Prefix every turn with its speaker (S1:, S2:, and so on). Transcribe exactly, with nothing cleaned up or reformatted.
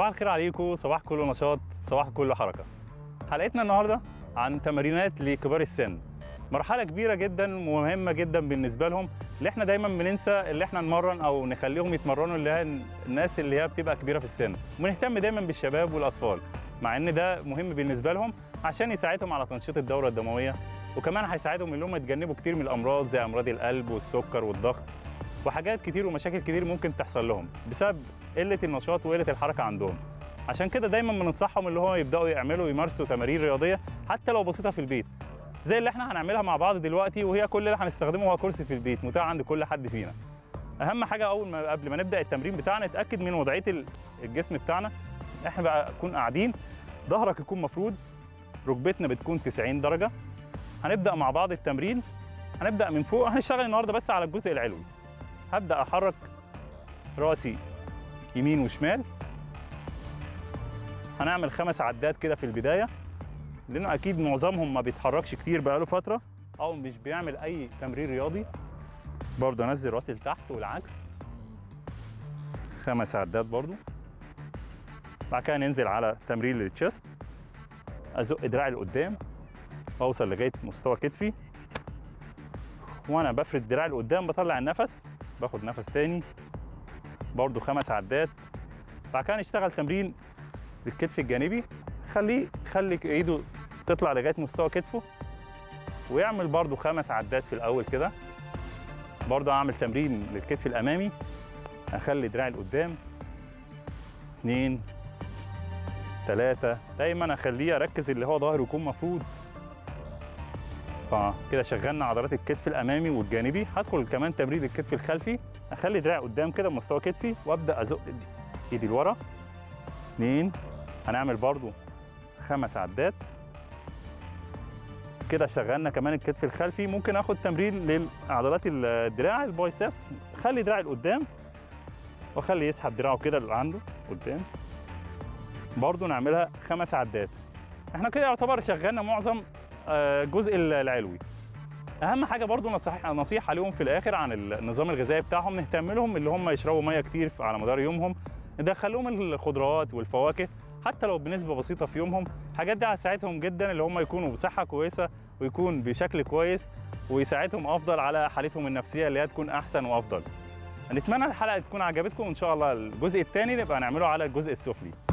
S1: صباح الخير عليكم، صباح كله نشاط، صباح كله حركة. حلقتنا النهارده عن تمرينات لكبار السن، مرحلة كبيرة جدا ومهمة جدا بالنسبة لهم، اللي احنا دايما بننسى اللي احنا نمرن او نخليهم يتمرنوا، اللي هي الناس اللي هي بتبقى كبيرة في السن، ونهتم دايما بالشباب والاطفال، مع ان ده مهم بالنسبة لهم عشان يساعدهم على تنشيط الدورة الدموية، وكمان هيساعدهم ان هم يتجنبوا كتير من الامراض زي امراض القلب والسكر والضغط وحاجات كتير ومشاكل كتير ممكن تحصل لهم بسبب قلة النشاط وقلة الحركة عندهم. عشان كده دايما بننصحهم اللي هو يبداوا يعملوا يمارسوا تمارين رياضيه حتى لو بسيطه في البيت، زي اللي احنا هنعملها مع بعض دلوقتي، وهي كل اللي هنستخدمه هو كرسي في البيت متاح عند كل حد فينا. اهم حاجه اول ما قبل ما نبدا التمرين بتاعنا نتاكد من وضعيه الجسم بتاعنا. احنا بقى نكون قاعدين، ظهرك يكون مفرود، ركبتنا بتكون تسعين درجه. هنبدا مع بعض التمرين، هنبدا من فوق. هنشتغل النهارده بس على الجزء العلوي. هبدا احرك راسي يمين وشمال. هنعمل خمس عدات كده في البدايه، لانه اكيد معظمهم ما بيتحركش كتير بقاله فتره او مش بيعمل اي تمرين رياضي. برضه انزل راسي لتحت والعكس، خمس عدات برضه. بعد كده ننزل على تمرين للتشست، ازق دراعي لقدام واوصل لغايه مستوى كتفي، وانا بفرد دراعي لقدام بطلع النفس، باخد نفس تاني، برضه خمس عدات. بعد كده نشتغل تمرين للكتف الجانبي، خليه خلي ايده تطلع لغايه مستوى كتفه، ويعمل برضو خمس عدات في الاول كده. برضو اعمل تمرين للكتف الامامي، اخلي دراعي لقدام، اتنين تلاته، دايما اخليه اركز اللي هو ظهره يكون مفرود. فكده شغلنا عضلات الكتف الامامي والجانبي. هدخل كمان تمرين الكتف الخلفي، اخلي دراعي قدام كده بمستوى كتفي وابدا ازق ايدي لورا، اتنين. هنعمل برضو خمس عدات كده. شغلنا كمان الكتف الخلفي. ممكن اخد تمرين لعضلات الدراع البايسبس، خلي دراعي لقدام واخلي يسحب دراعه كده اللي عنده قدام، برضو نعملها خمس عدات. احنا كده يعتبر شغلنا معظم الجزء العلوي. اهم حاجه برضو نصيحه نصيحه لهم في الاخر عن النظام الغذائي بتاعهم، نهتم لهم اللي هم يشربوا ميه كتير على مدار يومهم، ندخلهم الخضروات والفواكه حتى لو بنسبه بسيطه في يومهم. الحاجات دي هتساعدهم جدا اللي هم يكونوا بصحه كويسه ويكون بشكل كويس، ويساعدهم افضل على حالتهم النفسيه اللي هي تكون احسن وافضل. نتمنى الحلقه تكون عجبتكم، وان شاء الله الجزء الثاني نبقى نعمله على الجزء السفلي.